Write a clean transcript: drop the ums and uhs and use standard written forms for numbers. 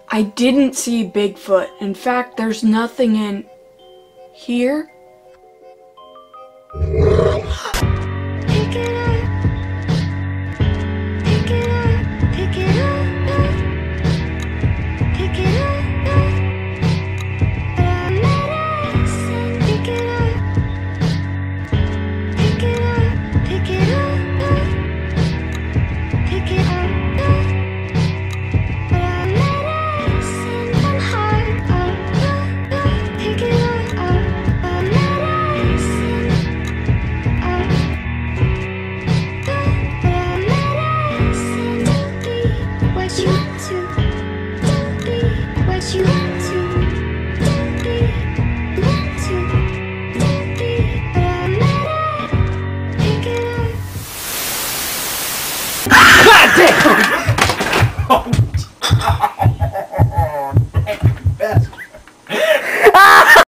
I didn't see Bigfoot. In fact, there's nothing in here. Pick it up, pick it up, pick it up, pick it up. Medicine, pick it up, pick it up, pick it up, pick it up. Medicine, I'm hard up, pick it up, medicine. What you want to, don't be what you want.